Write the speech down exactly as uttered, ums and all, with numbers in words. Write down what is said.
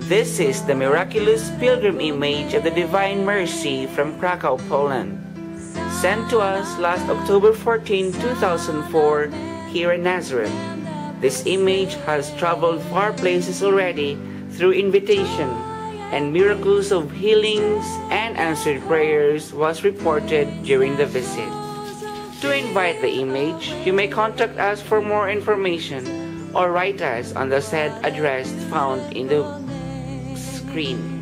This is the Miraculous Pilgrim Image of the Divine Mercy from Cracow, Poland, sent to us last October fourteenth, two thousand four, here in Nazareth. This image has traveled far places already through invitation, and miracles of healings and answered prayers was reported during the visit. To invite the image, you may contact us for more information or write us on the said address found in the screen.